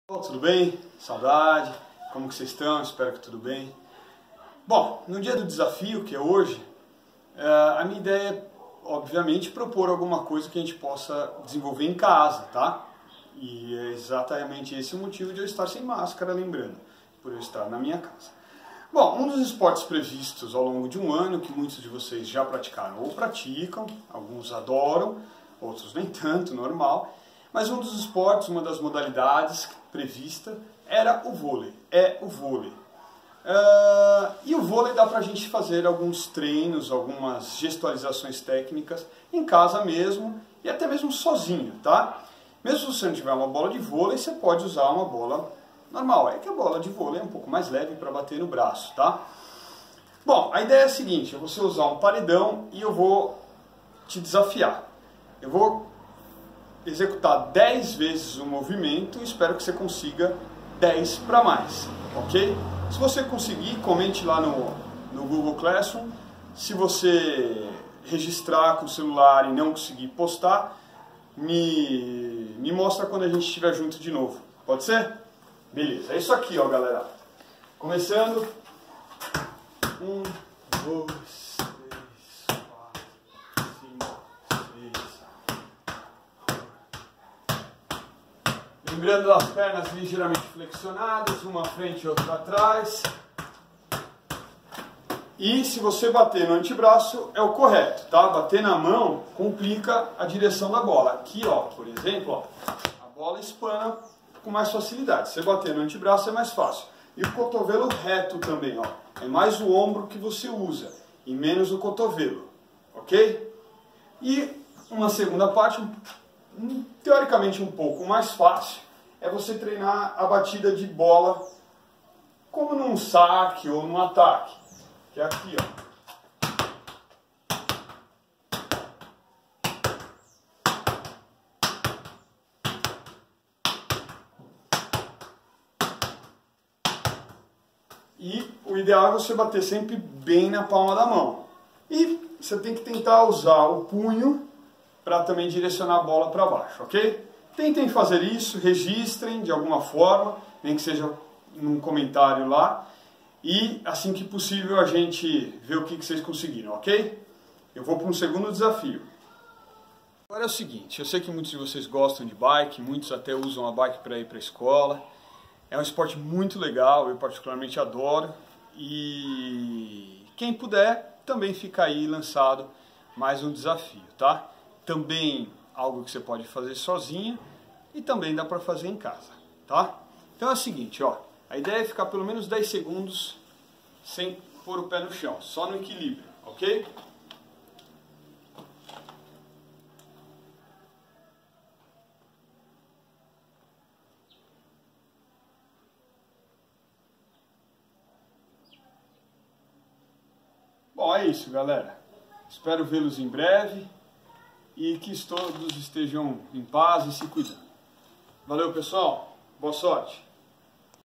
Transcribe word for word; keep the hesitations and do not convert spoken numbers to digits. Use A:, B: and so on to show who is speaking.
A: Bom, tudo bem? Saudade? Como que vocês estão? Espero que tudo bem. Bom, no dia do desafio, que é hoje, a minha ideia é, obviamente, propor alguma coisa que a gente possa desenvolver em casa, tá? E é exatamente esse o motivo de eu estar sem máscara, lembrando, por eu estar na minha casa. Bom, um dos esportes previstos ao longo de um ano, que muitos de vocês já praticaram ou praticam, alguns adoram, outros nem tanto, normal, mas um dos esportes, uma das modalidades prevista era o vôlei, é o vôlei. Uh, e o vôlei dá pra gente fazer alguns treinos, algumas gestualizações técnicas em casa mesmo e até mesmo sozinho, tá? Mesmo se você não tiver uma bola de vôlei, você pode usar uma bola normal. É que a bola de vôlei é um pouco mais leve para bater no braço, tá? Bom, a ideia é a seguinte, é você usar um paredão e eu vou te desafiar. Eu vou executar dez vezes o movimento e espero que você consiga dez para mais, ok? Se você conseguir, comente lá no, no Google Classroom. Se você registrar com o celular e não conseguir postar, me, me mostra quando a gente estiver junto de novo. Pode ser? Beleza, é isso aqui, ó, galera. Começando. Um, dois, três, quatro, cinco, seis. Lembrando das pernas ligeiramente flexionadas, uma à frente e outra atrás. E se você bater no antebraço, é o correto, tá? Bater na mão complica a direção da bola. Aqui, ó, por exemplo, ó, a bola espana com mais facilidade. Se você bater no antebraço é mais fácil. E o cotovelo reto também, ó. É mais o ombro que você usa e menos o cotovelo, ok? E uma segunda parte, um, teoricamente um pouco mais fácil, é você treinar a batida de bola como num saque ou num ataque. Que é aqui, ó. E o ideal é você bater sempre bem na palma da mão. E você tem que tentar usar o punho para também direcionar a bola para baixo, ok? Tentem fazer isso, registrem de alguma forma, nem que seja num comentário lá. E assim que possível a gente vê o que vocês conseguiram, ok? Eu vou para um segundo desafio. Agora é o seguinte, eu sei que muitos de vocês gostam de bike, muitos até usam a bike para ir para a escola. É um esporte muito legal, eu particularmente adoro. E quem puder, também fica aí lançado mais um desafio, tá? Também algo que você pode fazer sozinho e também dá para fazer em casa, tá? Então é o seguinte, ó. A ideia é ficar pelo menos dez segundos sem pôr o pé no chão, só no equilíbrio, ok? Bom, é isso, galera. Espero vê-los em breve e que todos estejam em paz e se cuidando. Valeu, pessoal. Boa sorte.